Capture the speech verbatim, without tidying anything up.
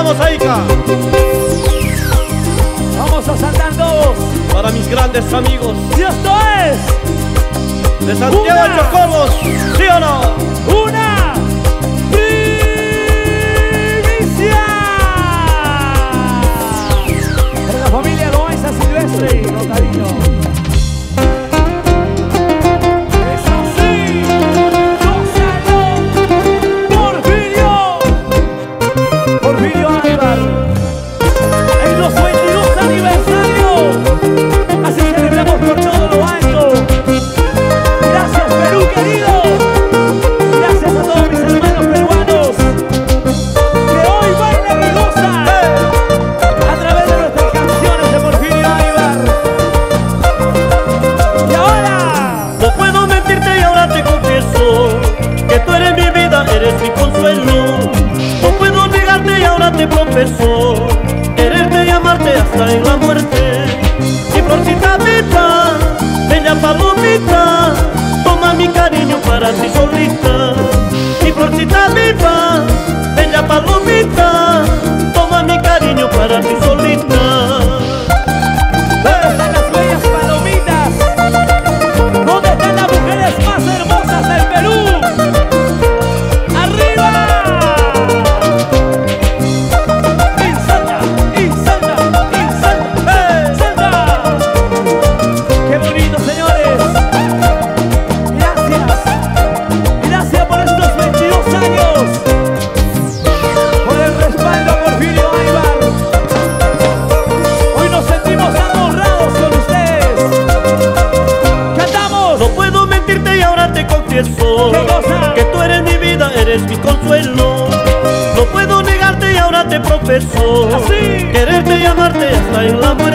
Vamos a Ica. Vamos a saltar todos. Para mis grandes amigos. Y esto es de Santiago una, Chocorros, ¿sí o no? Una primicia para la familia Loaiza Silvestre, con cariño. Es así, gózalo, Porfirio, Porfirio Aníbal. En los veintidós aniversarios, así celebramos por todo lo alto. Gracias Perú querido, gracias a todos mis hermanos peruanos que hoy bailan y gozan a través de nuestras canciones de Porfirio Aníbal. Y ahora no puedo mentirte y ahora te confieso que tú eres mi vida, eres mi consuelo. No puedo negarte y ahora te profeso quererte y amarte hasta en la muerte. Mi florcita viva, bella palomita, toma mi cariño para ti solita. Mi florcita viva, bella palomita, toma mi cariño para ti solita. ¿dónde están las bellas palomitas? ¿Dónde están las mujeres más hermosas del Perú? ¡Arriba! ¡Y salta! ¡Y salta! ¡Y salta! ¡Eh! ¡Salta! ¡Qué bonito, señores! Gracias. Gracias por estos veintidós años. Por el respaldo a Porfirio Aníbal. Hoy nos sentimos tan honrados con ustedes. ¡Cantamos! No puedo mentirte y ahora te confieso ¿Qué cosa? que tú eres mi vida, eres mi consuelo. No puedo negarte y ahora te profeso Así. quererte y amarte hasta en la muerte.